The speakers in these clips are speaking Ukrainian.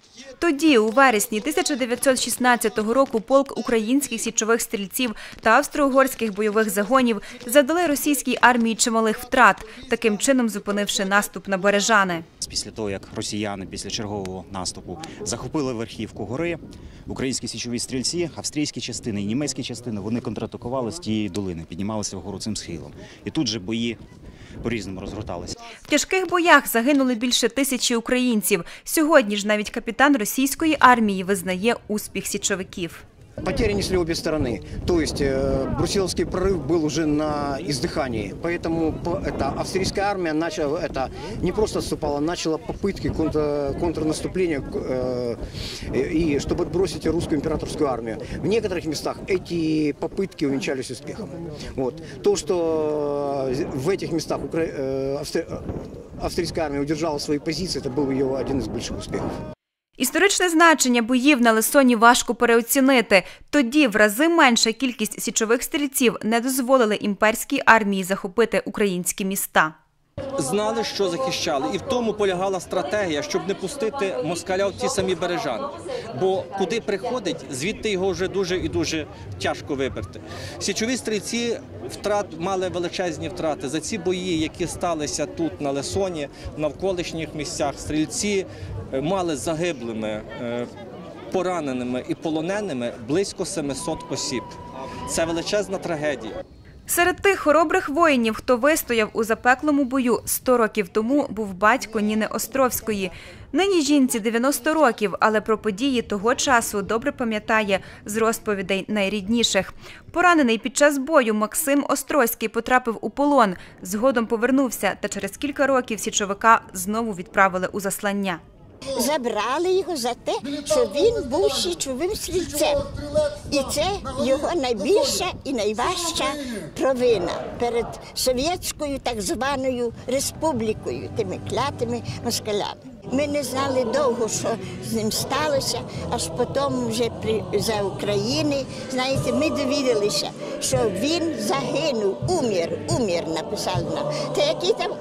Тоді, у вересні 1916 року, полк українських січових стрільців та австро-угорських бойових загонів завдали російській армії чималих втрат, таким чином зупинивши наступ на Бережани. Після того, як росіяни після чергового наступу захопили верхівку гори, українські січові стрільці, австрійські частини і німецькі частини, вони контратакували з тієї долини, піднімалися вгору цим схилом. І тут же бої по-різному розгорталися. В тяжких боях загинули більше 1000 українців. Сьогодні ж навіть капітан російської армії визнає успіх січовиків. Потери несли обе стороны, то есть Брусиловский прорыв был уже на издыхании, поэтому австрийская армия начала, не просто отступала, начала попытки контрнаступления, и чтобы отбросить русскую императорскую армию. В некоторых местах эти попытки увенчались успехом. Вот. То, что в этих местах австрийская армия удержала свои позиции, это был ее один из больших успехов. Історичне значення боїв на Лисоні важко переоцінити. Тоді в рази менша кількість січових стрільців не дозволили імперській армії захопити українські міста. Знали, що захищали, і в тому полягала стратегія, щоб не пустити москаля в ті самі Бережани. Бо куди приходить, звідти його вже дуже і дуже тяжко виперти. Січові стрільці мали величезні втрати. За ці бої, які сталися тут, на Лисоні, в навколишніх місцях, стрільці мали загиблими, пораненими і полоненими близько 700 осіб. Це величезна трагедія. Серед тих хоробрих воїнів, хто вистояв у запеклому бою 100 років тому, був батько Ніни Островської. Нині жінці 90 років, але про події того часу добре пам'ятає з розповідей найрідніших. Поранений під час бою Максим Острозький потрапив у полон, згодом повернувся, та через кілька років січовика знову відправили у заслання. Забрали його за те, що він був січовим стрільцем. І це його найбільша і найважча провина перед совєтською так званою республікою, тими клятими москалями. Ми не знали довго, що з ним сталося, аж потім вже за України, знаєте, ми довідалися, що він загинув, умір, написали нам. Та який там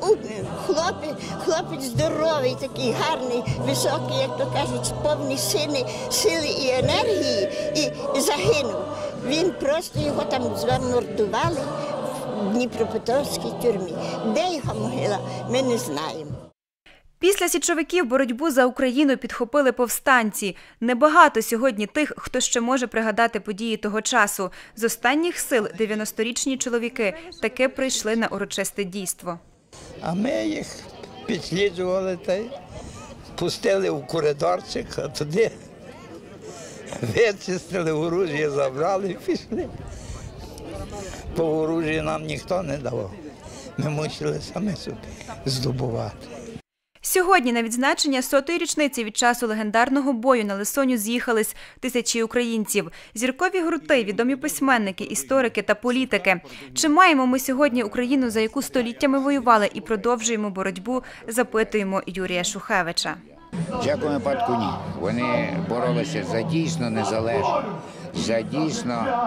хлопець здоровий, такий гарний, високий, як то кажуть, повний сили і енергії, і загинув. Він просто його там замордували в Дніпропетровській тюрмі. Де його могила, ми не знаємо. Після січовиків боротьбу за Україну підхопили повстанці. Небагато сьогодні тих, хто ще може пригадати події того часу. З останніх сил 90-річні чоловіки таки прийшли на урочисте дійство. А ми їх підсліджували та й пустили в коридорчик, а туди вичистили, оружие забрали і пішли. По оружію нам ніхто не давав. Ми мусили самі собі здобувати. Сьогодні на відзначення 100-ї річниці від часу легендарного бою на Лисоні з'їхались тисячі українців. Зіркові гурти, відомі письменники, історики та політики. Чи маємо ми сьогодні Україну, за яку століттями воювали, і продовжуємо боротьбу, запитуємо Юрія Шухевича. В якому випадку ні. Вони боролися за дійсно незалежну, за дійсно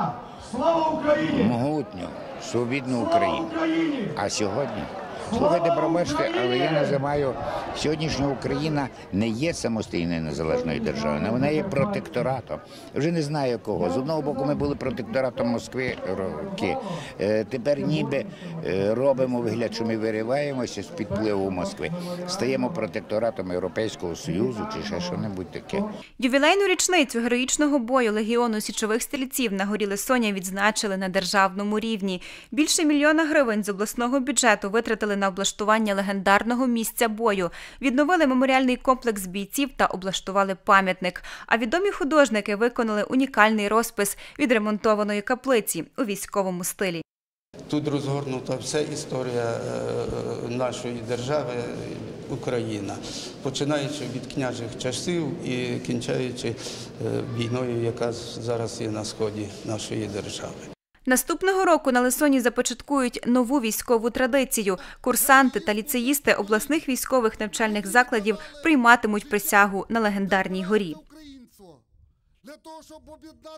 могутню, свобідну Україну. А сьогодні? Слухайте, пробачте, але я називаю, сьогоднішня Україна не є самостійною незалежною державою, вона є протекторатом. Вже не знаю кого. З одного боку ми були протекторатом Москви роки, тепер ніби робимо вигляд, що ми вириваємося з-під впливу Москви. Стаємо протекторатом Європейського Союзу чи ще що-небудь таке. Ювілейну річницю героїчного бою Легіону січових стрільців на горі Лисоня відзначили на державному рівні. Більше 1 мільйона гривень з обласного бюджету витратили на облаштування легендарного місця бою, відновили меморіальний комплекс бійців та облаштували пам'ятник. А відомі художники виконали унікальний розпис відремонтованої каплиці у військовому стилі. Тут розгорнута вся історія нашої держави Україна, починаючи від княжих часів і кінчаючи війною, яка зараз є на сході нашої держави. Наступного року на Лисоні започаткують нову військову традицію. Курсанти та ліцеїсти обласних військових навчальних закладів прийматимуть присягу на легендарній горі.